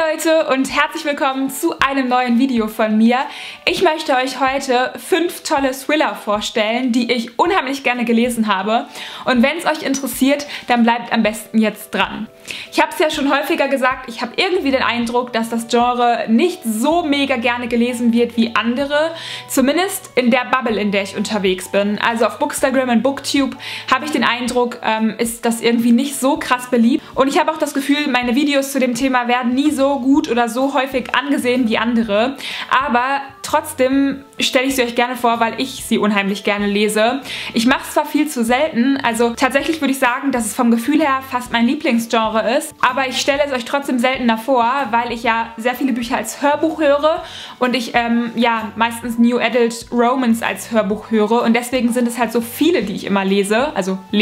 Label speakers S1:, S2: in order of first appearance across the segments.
S1: Leute und herzlich willkommen zu einem neuen Video von mir. Ich möchte euch heute 5 tolle Thriller vorstellen, die ich unheimlich gerne gelesen habe. Und wenn es euch interessiert, dann bleibt am besten jetzt dran. Ich habe es ja schon häufiger gesagt, ich habe irgendwie den Eindruck, dass das Genre nicht so mega gerne gelesen wird wie andere. Zumindest in der Bubble, in der ich unterwegs bin. Also auf Bookstagram und Booktube habe ich den Eindruck, ist das irgendwie nicht so krass beliebt. Und ich habe auch das Gefühl, meine Videos zu dem Thema werden nie so gut oder so häufig angesehen wie andere. Aber trotzdem stelle ich sie euch gerne vor, weil ich sie unheimlich gerne lese. Ich mache es zwar viel zu selten, also tatsächlich würde ich sagen, dass es vom Gefühl her fast mein Lieblingsgenre ist, aber ich stelle es euch trotzdem seltener vor, weil ich ja sehr viele Bücher als Hörbuch höre und ich ja meistens New Adult Romance als Hörbuch höre und deswegen sind es halt so viele, die ich immer lese,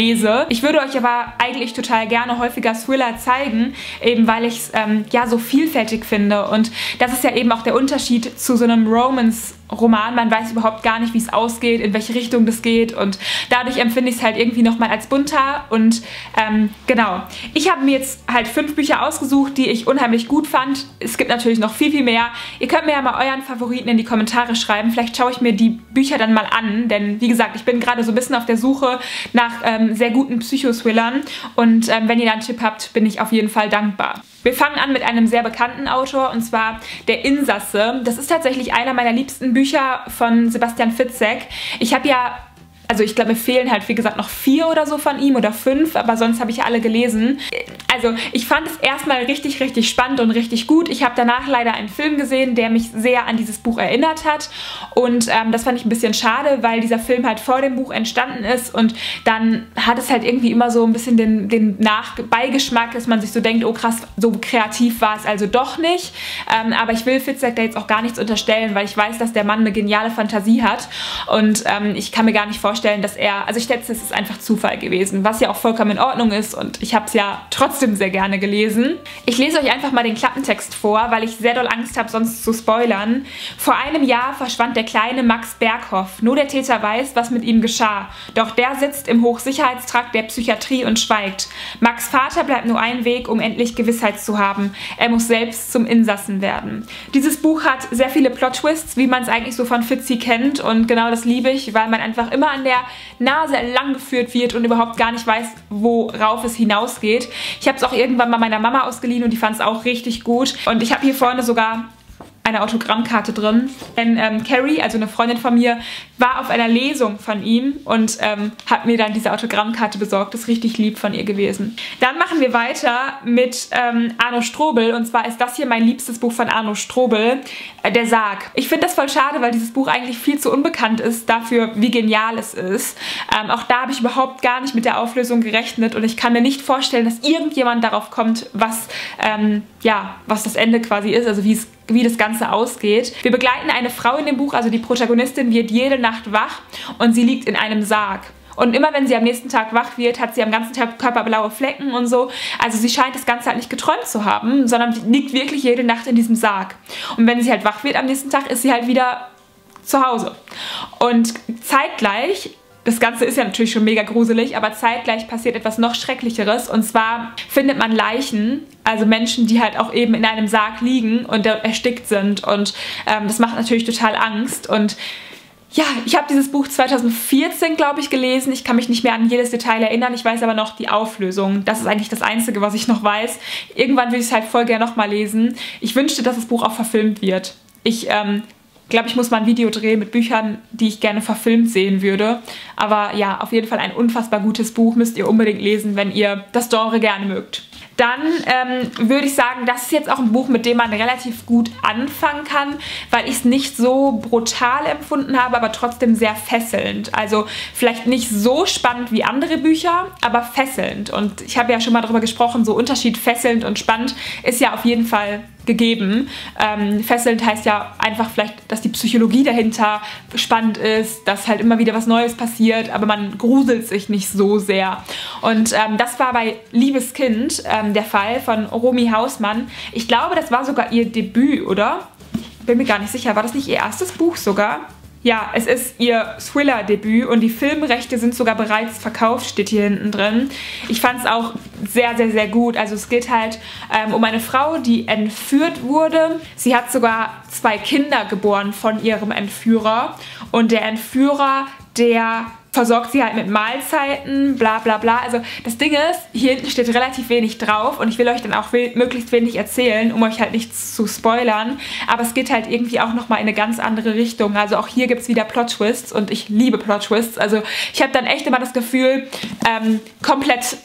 S1: Ich würde euch aber eigentlich total gerne häufiger Thriller zeigen, eben weil ich es ja so vielfältig finde und das ist ja eben auch der Unterschied zu so einem Romance-Roman. Man weiß überhaupt gar nicht, wie es ausgeht, in welche Richtung das geht und dadurch empfinde ich es halt irgendwie nochmal als bunter und genau. Ich habe mir jetzt halt 5 Bücher ausgesucht, die ich unheimlich gut fand. Es gibt natürlich noch viel, viel mehr. Ihr könnt mir ja mal euren Favoriten in die Kommentare schreiben. Vielleicht schaue ich mir die Bücher dann mal an, denn wie gesagt, ich bin gerade so ein bisschen auf der Suche nach sehr guten Psychothrillern und wenn ihr da einen Tipp habt, bin ich auf jeden Fall dankbar. Wir fangen an mit einem sehr bekannten Autor und zwar Der Insasse. Das ist tatsächlich einer meiner liebsten Bücher von Sebastian Fitzek. Ich habe ja, also ich glaube, mir fehlen halt wie gesagt noch 4 oder so von ihm oder 5, aber sonst habe ich ja alle gelesen. Also ich fand es erstmal richtig, richtig spannend und richtig gut. Ich habe danach leider einen Film gesehen, der mich sehr an dieses Buch erinnert hat und das fand ich ein bisschen schade, weil dieser Film halt vor dem Buch entstanden ist und dann hat es halt irgendwie immer so ein bisschen den Beigeschmack, dass man sich so denkt, oh krass, so kreativ war es also doch nicht. Aber ich will Fitzek da jetzt auch gar nichts unterstellen, weil ich weiß, dass der Mann eine geniale Fantasie hat und ich kann mir gar nicht vorstellen, dass also ich schätze, es ist einfach Zufall gewesen, was ja auch vollkommen in Ordnung ist und ich habe es ja trotzdem sehr gerne gelesen. Ich lese euch einfach mal den Klappentext vor, weil ich sehr doll Angst habe, sonst zu spoilern. Vor einem Jahr verschwand der kleine Max Berghoff. Nur der Täter weiß, was mit ihm geschah. Doch der sitzt im Hochsicherheitstrakt der Psychiatrie und schweigt. Max' Vater bleibt nur ein Weg, um endlich Gewissheit zu haben. Er muss selbst zum Insassen werden. Dieses Buch hat sehr viele Plot-Twists, wie man es eigentlich so von Fitzi kennt und genau das liebe ich, weil man einfach immer an der Nase entlang geführt wird und überhaupt gar nicht weiß, worauf es hinausgeht. Ich habe es auch irgendwann mal meiner Mama ausgeliehen und die fand es auch richtig gut. Und ich habe hier vorne sogar eine Autogrammkarte drin. Denn Carrie, also eine Freundin von mir, war auf einer Lesung von ihm und hat mir dann diese Autogrammkarte besorgt. Das ist richtig lieb von ihr gewesen. Dann machen wir weiter mit Arno Strobel und zwar ist das hier mein liebstes Buch von Arno Strobel, Der Sarg. Ich finde das voll schade, weil dieses Buch eigentlich viel zu unbekannt ist dafür, wie genial es ist. Auch da habe ich überhaupt gar nicht mit der Auflösung gerechnet und ich kann mir nicht vorstellen, dass irgendjemand darauf kommt, was, ja, was das Ende quasi ist, also wie das Ganze ausgeht. Wir begleiten eine Frau in dem Buch, also die Protagonistin wird jede Nacht wach und sie liegt in einem Sarg. Und immer wenn sie am nächsten Tag wach wird, hat sie am ganzen Körper blaue Flecken und so. Also sie scheint das Ganze halt nicht geträumt zu haben, sondern liegt wirklich jede Nacht in diesem Sarg. Und wenn sie halt wach wird am nächsten Tag, ist sie halt wieder zu Hause. Und zeitgleich, das Ganze ist ja natürlich schon mega gruselig, aber zeitgleich passiert etwas noch Schrecklicheres und zwar findet man Leichen, also Menschen, die halt auch eben in einem Sarg liegen und erstickt sind und das macht natürlich total Angst und ja, ich habe dieses Buch 2014, glaube ich, gelesen. Ich kann mich nicht mehr an jedes Detail erinnern. Ich weiß aber noch die Auflösung. Das ist eigentlich das Einzige, was ich noch weiß. Irgendwann will ich es halt voll gerne nochmal lesen. Ich wünschte, dass das Buch auch verfilmt wird. Ich glaube, ich muss mal ein Video drehen mit Büchern, die ich gerne verfilmt sehen würde. Aber ja, auf jeden Fall ein unfassbar gutes Buch. Müsst ihr unbedingt lesen, wenn ihr das Genre gerne mögt. Dann würde ich sagen, das ist jetzt auch ein Buch, mit dem man relativ gut anfangen kann, weil ich es nicht so brutal empfunden habe, aber trotzdem sehr fesselnd. Also vielleicht nicht so spannend wie andere Bücher, aber fesselnd. Und ich habe ja schon mal darüber gesprochen, so Unterschied fesselnd und spannend ist ja auf jeden Fall gegeben. Fesselnd heißt ja einfach vielleicht, dass die Psychologie dahinter spannend ist, dass halt immer wieder was Neues passiert, aber man gruselt sich nicht so sehr. Und das war bei Liebes Kind der Fall von Romy Hausmann. Ich glaube, das war sogar ihr Debüt, oder? Ich bin mir gar nicht sicher. War das nicht ihr erstes Buch sogar? ja, es ist ihr Thriller-Debüt und die Filmrechte sind sogar bereits verkauft, steht hier hinten drin. Ich fand es auch sehr, sehr, sehr gut. Also es geht halt um eine Frau, die entführt wurde. Sie hat sogar 2 Kinder geboren von ihrem Entführer und der Entführer, der versorgt sie halt mit Mahlzeiten, bla bla bla. Also das Ding ist, hier hinten steht relativ wenig drauf und ich will euch dann auch möglichst wenig erzählen, um euch halt nichts zu spoilern. Aber es geht halt irgendwie auch nochmal in eine ganz andere Richtung. Also auch hier gibt es wieder Plot-Twists und ich liebe Plot-Twists. Also ich habe dann echt immer das Gefühl, komplett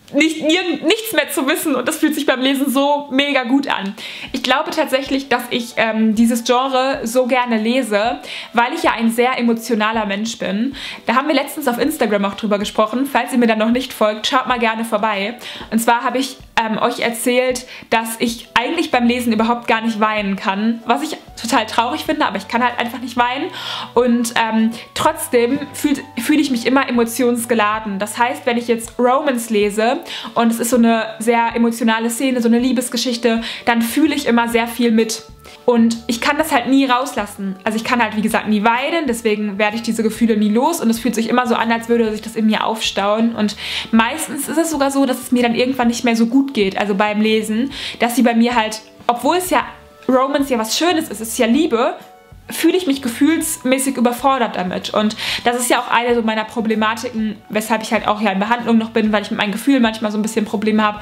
S1: nichts mehr zu wissen und das fühlt sich beim Lesen so mega gut an. Ich glaube tatsächlich, dass ich dieses Genre so gerne lese, weil ich ja ein sehr emotionaler Mensch bin. Da haben wir letztens auf Instagram auch drüber gesprochen. Falls ihr mir dann noch nicht folgt, schaut mal gerne vorbei. Und zwar habe ich euch erzählt, dass ich eigentlich beim Lesen überhaupt gar nicht weinen kann, was ich total traurig finde, aber ich kann halt einfach nicht weinen und trotzdem fühle ich mich immer emotionsgeladen. Das heißt, wenn ich jetzt Romance lese und es ist so eine sehr emotionale Szene, so eine Liebesgeschichte, dann fühle ich immer sehr viel mit. Und ich kann das halt nie rauslassen. Also ich kann halt, wie gesagt, nie weinen, deswegen werde ich diese Gefühle nie los und es fühlt sich immer so an, als würde sich das in mir aufstauen. Und meistens ist es sogar so, dass es mir dann irgendwann nicht mehr so gut geht, also beim Lesen, dass sie bei mir halt, obwohl es ja Romance ja was Schönes ist, es ist ja Liebe, fühle ich mich gefühlsmäßig überfordert damit. Und das ist ja auch eine so meiner Problematiken, weshalb ich halt auch ja in Behandlung noch bin, weil ich mit meinen Gefühlen manchmal so ein bisschen Probleme habe.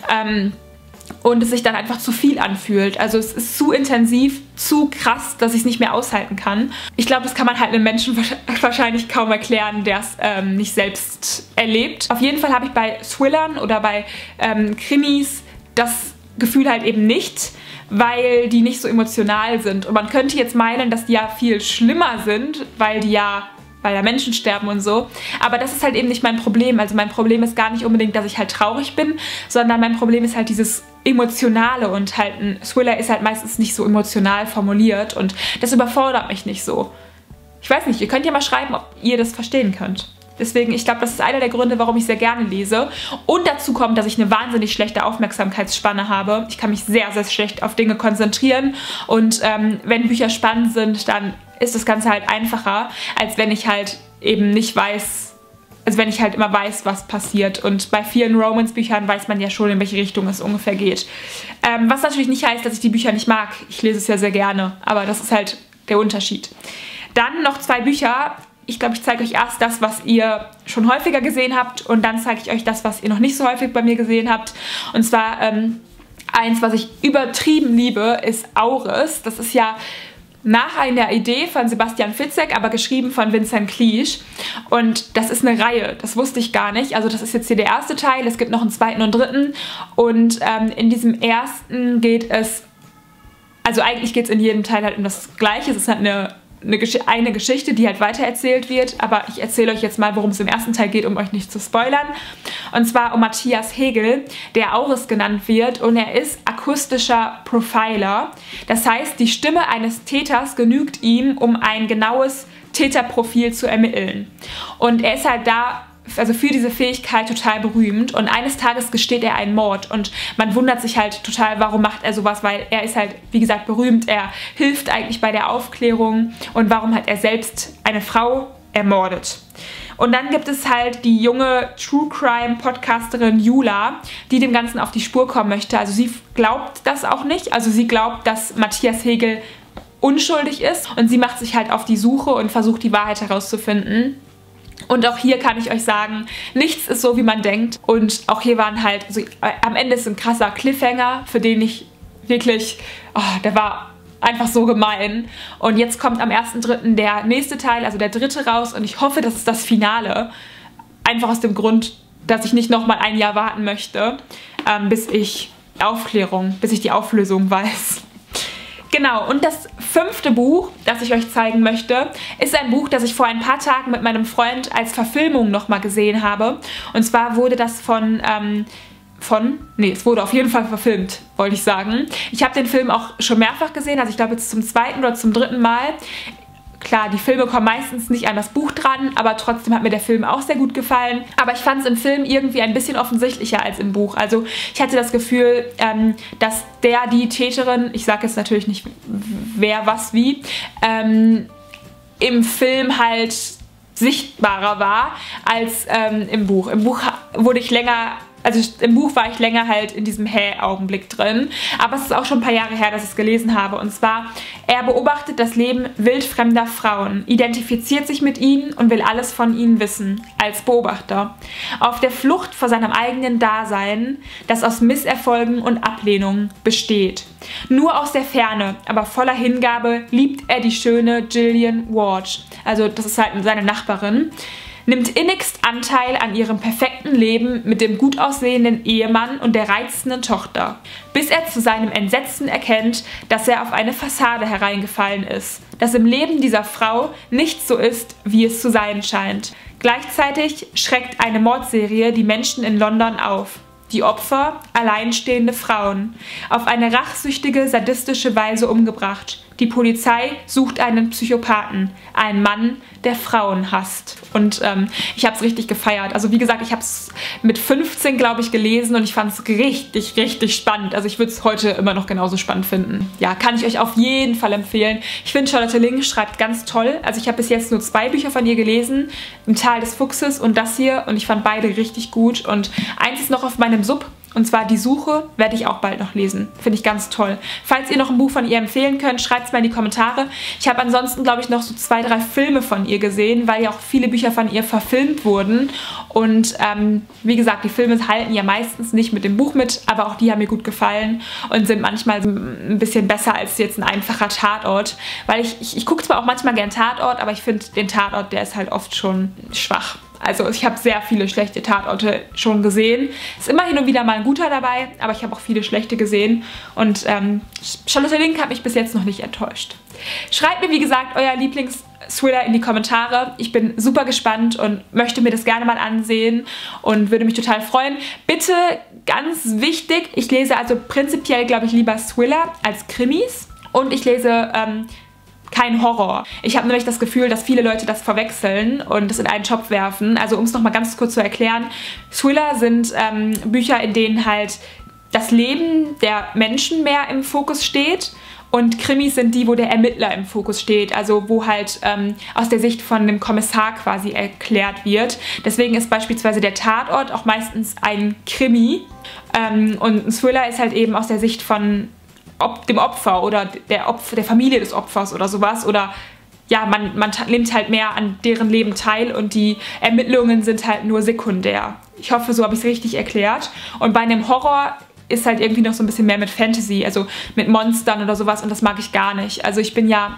S1: Und es sich dann einfach zu viel anfühlt. Also es ist zu intensiv, zu krass, dass ich es nicht mehr aushalten kann. Ich glaube, das kann man halt einem Menschen wahrscheinlich kaum erklären, der es nicht selbst erlebt. Auf jeden Fall habe ich bei Thrillern oder bei Krimis das Gefühl halt eben nicht, weil die nicht so emotional sind. Und man könnte jetzt meinen, dass die ja viel schlimmer sind, weil da Menschen sterben und so. Aber das ist halt eben nicht mein Problem. Also mein Problem ist gar nicht unbedingt, dass ich halt traurig bin, sondern mein Problem ist halt dieses Emotionale und halt ein Thriller ist halt meistens nicht so emotional formuliert und das überfordert mich nicht so. Ich weiß nicht, ihr könnt ja mal schreiben, ob ihr das verstehen könnt. Deswegen, ich glaube, das ist einer der Gründe, warum ich sehr gerne lese. Und dazu kommt, dass ich eine wahnsinnig schlechte Aufmerksamkeitsspanne habe. Ich kann mich sehr, sehr schlecht auf Dinge konzentrieren. Und wenn Bücher spannend sind, dann ist das Ganze halt einfacher, als wenn ich halt eben nicht weiß, also wenn ich halt immer weiß, was passiert. Und bei vielen Romance-Büchern weiß man ja schon, in welche Richtung es ungefähr geht. Was natürlich nicht heißt, dass ich die Bücher nicht mag. Ich lese es ja sehr gerne, aber das ist halt der Unterschied. Dann noch 2 Bücher. Ich glaube, ich zeige euch erst das, was ihr schon häufiger gesehen habt und dann zeige ich euch das, was ihr noch nicht so häufig bei mir gesehen habt. Und zwar eins, was ich übertrieben liebe, ist Auris. Das ist ja nach einer Idee von Sebastian Fitzek, aber geschrieben von Vincent Cleage. Und das ist eine Reihe, das wusste ich gar nicht. Also das ist jetzt hier der erste Teil, es gibt noch einen zweiten und dritten. Und in diesem ersten geht es, also eigentlich geht es in jedem Teil halt um das Gleiche. Es ist halt eine Geschichte, die halt weitererzählt wird, aber ich erzähle euch jetzt mal, worum es im ersten Teil geht, um euch nicht zu spoilern. Und zwar um Matthias Hegel, der Auris genannt wird und er ist akustischer Profiler. Das heißt, die Stimme eines Täters genügt ihm, um ein genaues Täterprofil zu ermitteln. Und er ist halt da, also für diese Fähigkeit total berühmt und eines Tages gesteht er einen Mord und man wundert sich halt total, warum macht er sowas, weil er ist halt, wie gesagt, berühmt, er hilft eigentlich bei der Aufklärung und warum hat er selbst eine Frau ermordet. Und dann gibt es halt die junge True Crime Podcasterin Jula, die dem Ganzen auf die Spur kommen möchte. Also sie glaubt das auch nicht, also sie glaubt, dass Matthias Hegel unschuldig ist und sie macht sich halt auf die Suche und versucht die Wahrheit herauszufinden. Und auch hier kann ich euch sagen, nichts ist so, wie man denkt. Und auch hier waren halt, also am Ende ist ein krasser Cliffhanger, für den ich wirklich, der war einfach so gemein. Und jetzt kommt am 1.3. der nächste Teil, also der 3. raus. Und ich hoffe, das ist das Finale. Einfach aus dem Grund, dass ich nicht nochmal ein Jahr warten möchte, bis ich die Auflösung weiß. Genau, und das 5. Buch, das ich euch zeigen möchte, ist ein Buch, das ich vor ein paar Tagen mit meinem Freund als Verfilmung nochmal gesehen habe. Und zwar wurde das es wurde auf jeden Fall verfilmt, wollte ich sagen. Ich habe den Film auch schon mehrfach gesehen, also ich glaube jetzt zum 2. oder zum 3. Mal. Klar, die Filme kommen meistens nicht an das Buch dran, aber trotzdem hat mir der Film auch sehr gut gefallen. Aber ich fand es im Film irgendwie ein bisschen offensichtlicher als im Buch. Also ich hatte das Gefühl, dass die Täterin, ich sage jetzt natürlich nicht wer, was, wie, im Film halt sichtbarer war als im Buch. Im Buch wurde ich länger... Also im Buch war ich länger halt in diesem Augenblick drin, aber es ist auch schon ein paar Jahre her, dass ich es gelesen habe. Und zwar, er beobachtet das Leben wildfremder Frauen, identifiziert sich mit ihnen und will alles von ihnen wissen, als Beobachter. Auf der Flucht vor seinem eigenen Dasein, das aus Misserfolgen und Ablehnung besteht. Nur aus der Ferne, aber voller Hingabe, liebt er die schöne Gillian Ward. Also das ist halt seine Nachbarin. Nimmt innigst Anteil an ihrem perfekten Leben mit dem gut aussehenden Ehemann und der reizenden Tochter, bis er zu seinem Entsetzen erkennt, dass er auf eine Fassade hereingefallen ist, dass im Leben dieser Frau nichts so ist, wie es zu sein scheint. Gleichzeitig schreckt eine Mordserie die Menschen in London auf. Die Opfer, alleinstehende Frauen, auf eine rachsüchtige, sadistische Weise umgebracht. Die Polizei sucht einen Psychopathen, einen Mann, der Frauen hasst. Und ich habe es richtig gefeiert. Also wie gesagt, ich habe es mit 15, glaube ich, gelesen und ich fand es richtig, richtig spannend. Also ich würde es heute immer noch genauso spannend finden. Ja, kann ich euch auf jeden Fall empfehlen. Ich finde, Charlotte Link schreibt ganz toll. Also ich habe bis jetzt nur 2 Bücher von ihr gelesen. Im Tal des Fuchses und das hier. Und ich fand beide richtig gut. Und eins ist noch auf meinem Sub. Und zwar Die Suche werde ich auch bald noch lesen. Finde ich ganz toll. Falls ihr noch ein Buch von ihr empfehlen könnt, schreibt es mal in die Kommentare. Ich habe ansonsten, glaube ich, noch so 2, 3 Filme von ihr gesehen, weil ja auch viele Bücher von ihr verfilmt wurden. Und wie gesagt, die Filme halten ja meistens nicht mit dem Buch mit, aber auch die haben mir gut gefallen und sind manchmal ein bisschen besser als jetzt ein einfacher Tatort. Weil ich gucke zwar auch manchmal gern Tatort, aber ich finde den Tatort, der ist halt oft schon schwach. Also ich habe sehr viele schlechte Tatorte schon gesehen. Ist immer hin und wieder mal ein guter dabei, aber ich habe auch viele schlechte gesehen. Und Charlotte Link hat mich bis jetzt noch nicht enttäuscht. Schreibt mir, wie gesagt, euer Lieblings-Thriller in die Kommentare. Ich bin super gespannt und möchte mir das gerne mal ansehen und würde mich total freuen. Bitte, ganz wichtig, ich lese also prinzipiell, glaube ich, lieber Thriller als Krimis. Und ich lese... kein Horror. Ich habe nämlich das Gefühl, dass viele Leute das verwechseln und das in einen Topf werfen. Also um es nochmal ganz kurz zu erklären, Thriller sind Bücher, in denen halt das Leben der Menschen mehr im Fokus steht und Krimis sind die, wo der Ermittler im Fokus steht, also wo halt aus der Sicht von dem Kommissar quasi erklärt wird. Deswegen ist beispielsweise der Tatort auch meistens ein Krimi und ein Thriller ist halt eben aus der Sicht von dem Opfer oder der Familie des Opfers oder sowas oder ja, man nimmt halt mehr an deren Leben teil und die Ermittlungen sind halt nur sekundär. Ich hoffe, so habe ich es richtig erklärt. Und bei einem Horror ist halt irgendwie noch so ein bisschen mehr mit Fantasy, also mit Monstern oder sowas und das mag ich gar nicht. Also ich bin ja...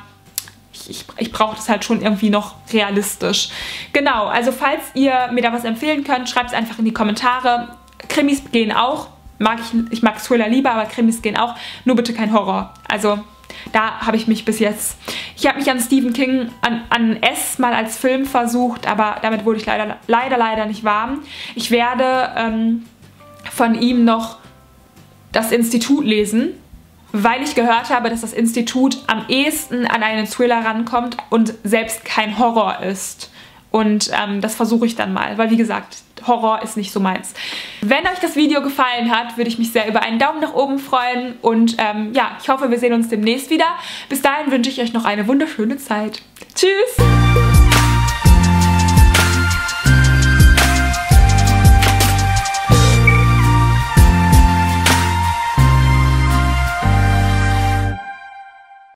S1: Ich brauche das halt schon irgendwie noch realistisch. Genau, also falls ihr mir da was empfehlen könnt, schreibt es einfach in die Kommentare. Krimis gehen auch. Ich mag Thriller lieber, aber Krimis gehen auch. Nur bitte kein Horror. Also da habe ich mich bis jetzt... Ich habe mich an Stephen King, an S mal als Film versucht, aber damit wurde ich leider nicht warm. Ich werde von ihm noch Das Institut lesen, weil ich gehört habe, dass das Institut am ehesten an einen Thriller rankommt und selbst kein Horror ist. Und das versuche ich dann mal, weil wie gesagt, Horror ist nicht so meins. Wenn euch das Video gefallen hat, würde ich mich sehr über einen Daumen nach oben freuen. Und ja, ich hoffe, wir sehen uns demnächst wieder. Bis dahin wünsche ich euch noch eine wunderschöne Zeit. Tschüss!